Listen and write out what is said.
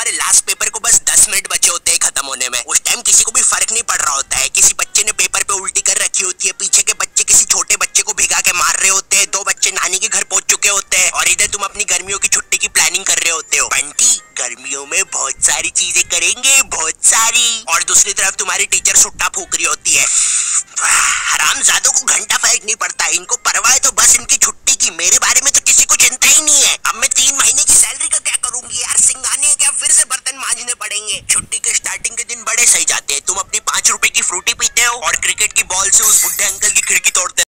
तुम्हारे last paper को बस 10 मिनट बचे होते हैं खत्म होने में। उस टाइम किसी को भी फर्क नहीं पड़ रहा होता है। किसी बच्चे ने पेपर पे उल्टी कर रखी होती है, पीछे के बच्चे किसी छोटे बच्चे को भिगा के मार रहे होते हैं, 2 बच्चे नानी के घर पहुंच चुके होते हैं और इधर तुम अपनी गर्मियों की छुट्टी की प्लानिंग कर रहे होते हो। बंटी, गर्मियों में बहुत सारी चीजें करेंगे, बहुत सारी। और दूसरी तरफ तुम्हारी टीचर सुट्टा फूक रही होती है। हरामजादों को घंटा फर्क नहीं पड़ता, इनको परवाह है तो बस इनकी छुट्टी की। मेरे बारे में तो किसी को चिंता ही नहीं है। अब मैं 3 महीने की सैलरी का क्या करूंगी यार? सिंगाने क्या फिर से बर्तन मांजने पड़ेंगे। छुट्टी के स्टार्टिंग के दिन बड़े सही जाते हैं। तुम अपनी 5 रुपए की फ्रूटी पीते हो और क्रिकेट की बॉल से उस बुढ़े अंकल की खिड़की तोड़ते हो।